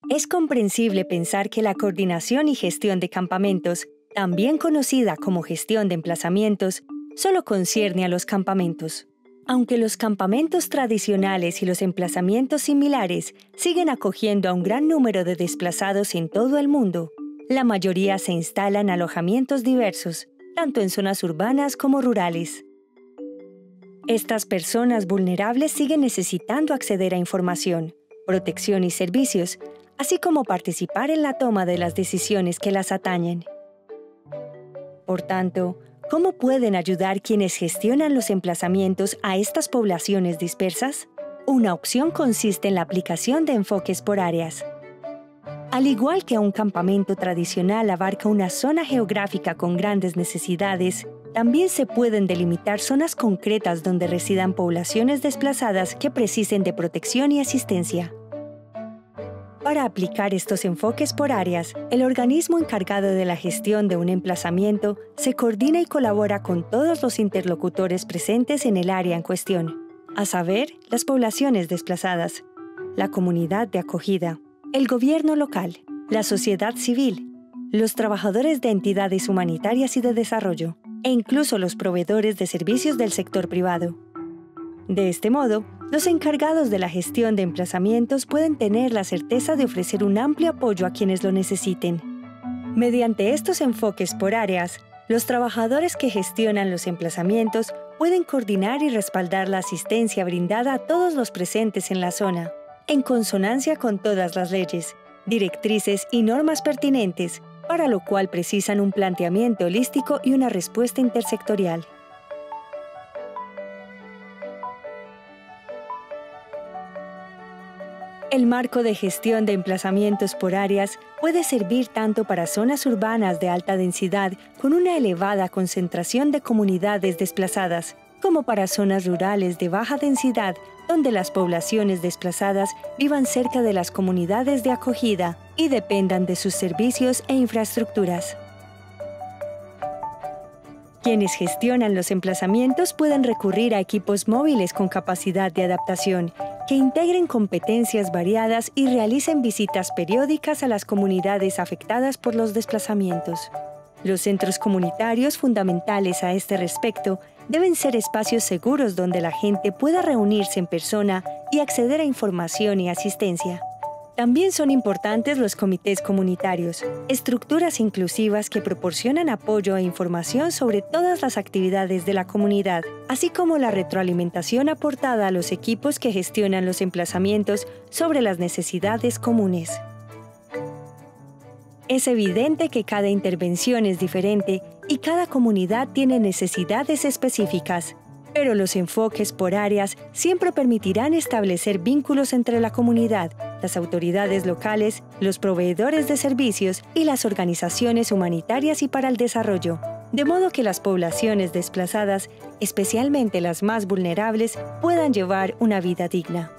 Es comprensible pensar que la coordinación y gestión de campamentos, también conocida como gestión de emplazamientos, solo concierne a los campamentos. Aunque los campamentos tradicionales y los emplazamientos similares siguen acogiendo a un gran número de desplazados en todo el mundo, la mayoría se instala en alojamientos diversos, tanto en zonas urbanas como rurales. Estas personas vulnerables siguen necesitando acceder a información, protección y servicios, así como participar en la toma de las decisiones que las atañen. Por tanto, ¿cómo pueden ayudar quienes gestionan los emplazamientos a estas poblaciones dispersas? Una opción consiste en la aplicación de enfoques por áreas. Al igual que un campamento tradicional abarca una zona geográfica con grandes necesidades, también se pueden delimitar zonas concretas donde residan poblaciones desplazadas que precisen de protección y asistencia. Para aplicar estos enfoques por áreas, el organismo encargado de la gestión de un emplazamiento se coordina y colabora con todos los interlocutores presentes en el área en cuestión, a saber, las poblaciones desplazadas, la comunidad de acogida, el gobierno local, la sociedad civil, los trabajadores de entidades humanitarias y de desarrollo, e incluso los proveedores de servicios del sector privado. De este modo, los encargados de la gestión de emplazamientos pueden tener la certeza de ofrecer un amplio apoyo a quienes lo necesiten. Mediante estos enfoques por áreas, los trabajadores que gestionan los emplazamientos pueden coordinar y respaldar la asistencia brindada a todos los presentes en la zona, en consonancia con todas las leyes, directrices y normas pertinentes, para lo cual precisan un planteamiento holístico y una respuesta intersectorial. El marco de gestión de emplazamientos por áreas puede servir tanto para zonas urbanas de alta densidad con una elevada concentración de comunidades desplazadas, como para zonas rurales de baja densidad donde las poblaciones desplazadas vivan cerca de las comunidades de acogida y dependan de sus servicios e infraestructuras. Quienes gestionan los emplazamientos pueden recurrir a equipos móviles con capacidad de adaptación, que integren competencias variadas y realicen visitas periódicas a las comunidades afectadas por los desplazamientos. Los centros comunitarios fundamentales a este respecto deben ser espacios seguros donde la gente pueda reunirse en persona y acceder a información y asistencia. También son importantes los comités comunitarios, estructuras inclusivas que proporcionan apoyo e información sobre todas las actividades de la comunidad, así como la retroalimentación aportada a los equipos que gestionan los emplazamientos sobre las necesidades comunes. Es evidente que cada intervención es diferente y cada comunidad tiene necesidades específicas, pero los enfoques por áreas siempre permitirán establecer vínculos entre la comunidad, las autoridades locales, los proveedores de servicios y las organizaciones humanitarias y para el desarrollo, de modo que las poblaciones desplazadas, especialmente las más vulnerables, puedan llevar una vida digna.